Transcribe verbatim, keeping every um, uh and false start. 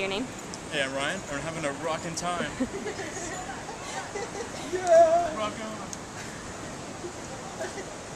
your name? Hey, I'm Ryan. I'm having a rockin' time. Yeah! Rock on.